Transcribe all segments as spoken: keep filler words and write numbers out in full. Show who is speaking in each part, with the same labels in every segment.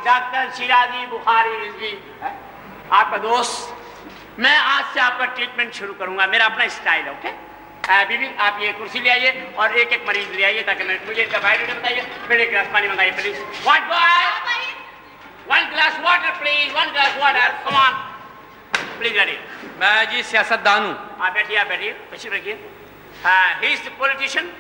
Speaker 1: Doctor Shirazi Bukhari Rizvi, आपका दोस्त। मैं आज से आपका ट्रीटमेंट शुरू करूंगा, मेरा अपना स्टाइल है। ओके बीबी, आप ये कुर्सी ले आइए और एक एक मरीज ले आइए ताकि मैं मुझे इसका बायोडेटा बताइए, फिर एक गिलास पानी मंगाइए please. What boy, one glass water please, one glass water, come on please. Ready.
Speaker 2: मैं जी सियासतदान हूँ।
Speaker 1: आप बैठिए, आप बैठिए, तशरीफ रखिए। हाँ, he is the politician.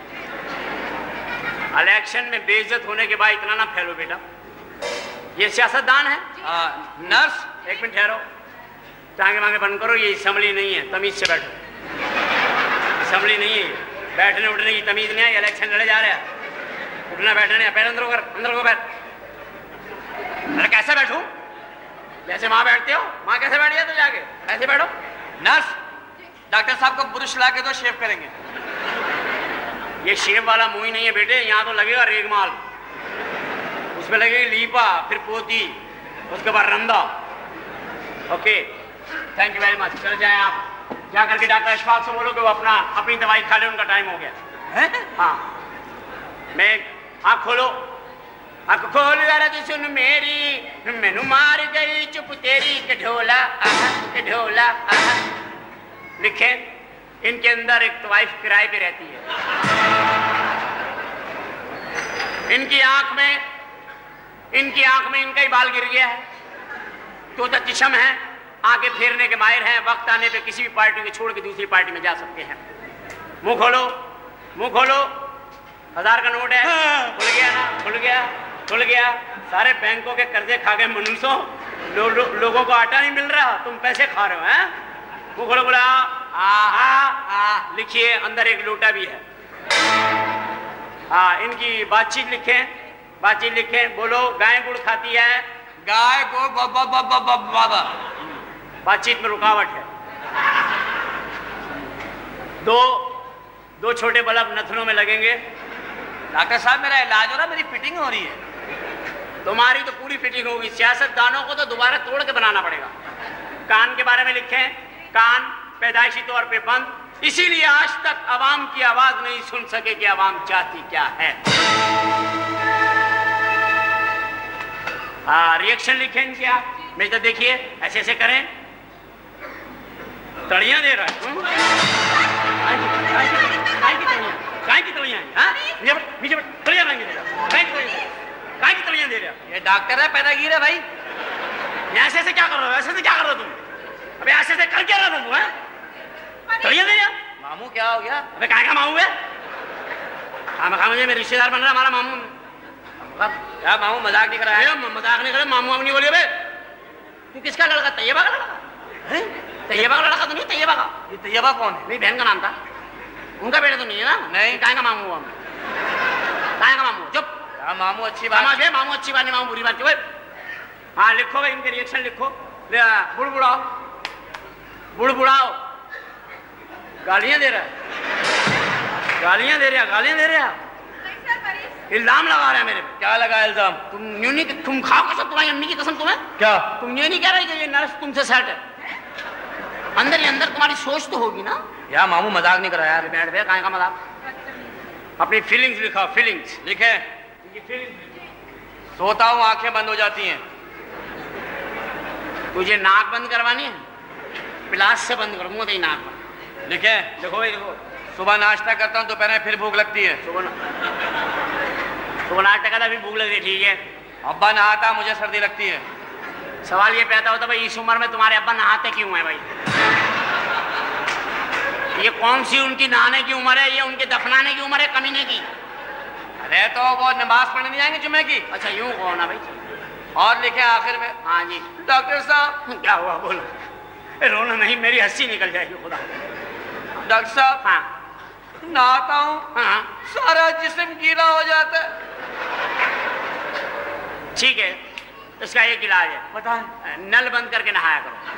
Speaker 1: Election में बेइज्जत होने के बाद इतना ना फैलो बेटा, ये सियासतदान है।
Speaker 2: आ, नर्स
Speaker 1: एक मिनट ठहरो, टांगे मांगे बंद करो, ये असेंबली नहीं है, तमीज से बैठो। असेंबली नहीं है, बैठने उठने की तमीज नहीं है, इलेक्शन लड़े जा रहे हैं, उठना बैठना नहीं है। पैर अंदर होकर, अंदर को बैठ। अरे कैसे बैठूं? जैसे वहां बैठते हो, वहां कैसे बैठ गया तो जाके ऐसे बैठो।
Speaker 2: नर्स, डॉक्टर साहब को ब्रश ला के दो, शेव करेंगे।
Speaker 1: ये शेव वाला मुंह ही नहीं है बेटे, यहाँ तो लगेगा रेगमाल, उसमें लगेगी लीपा, फिर पोती, उसके बाद रंदा। Okay, thank you very much. चल जाए आप, जा करके डॉक्टर अशफाक से बोलो कि वो अपना अपनी दवाई खा ले, उनका टाइम हो गया है। हाँ, मैं आँख खोलो, आँख खोल जरा तो सुन मेरी, मैनू मार गई चुप तेरी कढोला आहा कढोला आहा। लिखे, इनके अंदर एक वाइफ किराए पे रहती है, इनकी आंख में इनकी आंख में इनका ही बाल गिर गया है, तो चशम है, आगे फेरने के माहिर हैं, वक्त आने पे किसी भी पार्टी को छोड़ के दूसरी पार्टी में जा सकते हैं। मुंह खोलो, मुंह खोलो, हजार का नोट है। खुल गया ना, खुल गया, खुल गया। सारे बैंकों के कर्जे खा गए मनुष्यों, लो, लो, लोगों को आटा नहीं मिल रहा, तुम पैसे खा रहे हो। हैं, मुंह खोलो, बोला आ आ आ। लिखिए, अंदर एक लोटा भी है। हाँ, इनकी बातचीत लिखें, बातचीत लिखें। बोलो, गाय गुड़ खाती है,
Speaker 2: गाय को बाबा।
Speaker 1: बातचीत में रुकावट है। दो दो छोटे बल्ब नथनों में लगेंगे।
Speaker 2: डॉक्टर साहब, मेरा इलाज हो रहा, मेरी फिटिंग हो रही है।
Speaker 1: तुम्हारी तो पूरी फिटिंग होगी, सियासतदानों को तो दोबारा तोड़ के बनाना पड़ेगा। कान के बारे में लिखें, कान पैदाइशी तौर पे बंद, इसीलिए आज तक आवाम की आवाज नहीं सुन सके कि आवाम चाहती क्या है। हाँ, रिएक्शन लिखें क्या? मैं तो देखिए, ऐसे ऐसे करें, तड़ियां दे रहा है। काय की तड़ियां हैं? हाँ, नीचे तड़ियां दे रहा, काय की तड़ियां दे रहा?
Speaker 2: ये डॉक्टर है, पैदागिर है भाई।
Speaker 1: ऐसे ऐसे क्या कर रहे हो? ऐसे ऐसे क्या कर रहे हो तुम? अबे ऐसे ऐसे कर क्या रहा तुम? है तड़ियां दे रहा?
Speaker 2: मामू क्या हो गया?
Speaker 1: अबे काय का मामू है? हाँ, खा मुझे, मेरे रिश्तेदार बन रहा हमारा मामू।
Speaker 2: क्या मामू मजाक नहीं कर रहा है?
Speaker 1: मजाक नहीं करे, मामू मामू नहीं बोलिए बे। तू किसका लड़का? तैयबा का लड़का? तैयबा का लड़का तो नहीं, तैयबा का।
Speaker 2: ये तैयबा कौन है?
Speaker 1: मेरी बहन का नाम था, उनका बेटा तो नहीं है ना?
Speaker 2: नहीं।
Speaker 1: काय का मामू हुआ? काय का मामू? चुप।
Speaker 2: हाँ, मामू अच्छी बात
Speaker 1: है, मामू अच्छी बात नहीं, मामू बुरी बात क्यों? हाँ, लिखो भाई, इनके रिएक्शन लिखो। बुड़बुड़ाओ, बुड़बुड़ाओ। गालियां दे रहा है, गालियां दे रहा, गालियां दे रहा, इल्जाम लगा रहा है मेरे पे।
Speaker 2: क्या लगा इल्जाम?
Speaker 1: तुम यूं नहीं, तुम खाओ कसम, तुम्हारी अम्मी की कसम। तुम्हें
Speaker 2: क्या?
Speaker 1: तुम ये नहीं कह रहे कि ये नर्स तुमसे सेट है? अंदर ही अंदर तुम्हारी सोच तो होगी ना।
Speaker 2: यार मामू मजाक नहीं कर रहा यार।
Speaker 1: बैठ गया, काहे का मजाक? अपनी फीलिंग्स लिखा, फीलिंग्स
Speaker 2: लिखे। सोता हूँ, आंखें बंद हो जाती हैं।
Speaker 1: तुझे नाक बंद करवानी है? पिलास से बंद कर दूंगा तेरी नाक बंद।
Speaker 2: लिखे।
Speaker 1: देखो भाई, देखो।
Speaker 2: सुबह नाश्ता करता हूँ, दोपहर में फिर भूख लगती है।
Speaker 1: सुबह सुबह नाश्ता करता, फिर भूख लगती है, ठीक है।
Speaker 2: अब्बा नहाता, मुझे सर्दी लगती है।
Speaker 1: सवाल ये पैदा होता भाई, इस उम्र में तुम्हारे अब्बा नहाते क्यों है भाई? ये कौन सी उनकी नहाने की उम्र है? ये उनके दफनाने की उम्र है, कमीने की।
Speaker 2: अरे तो वो नमाज पढ़ने नहीं आएंगे जुम्मे की?
Speaker 1: अच्छा, यूं कौन है भाई?
Speaker 2: और लिखे आखिर में।
Speaker 1: हाँ जी।
Speaker 2: डॉक्टर साहब।
Speaker 1: क्या हुआ? बोलो। रोना नहीं, मेरी हंसी निकल जाएगी खुदा।
Speaker 2: डॉक्टर साहब।
Speaker 1: हाँ,
Speaker 2: नहाता हूँ,
Speaker 1: हाँ,
Speaker 2: सारा जिस्म गीला हो जाता है।
Speaker 1: ठीक है, इसका एक इलाज है।
Speaker 2: बताएं।
Speaker 1: नल बंद करके नहाया करो।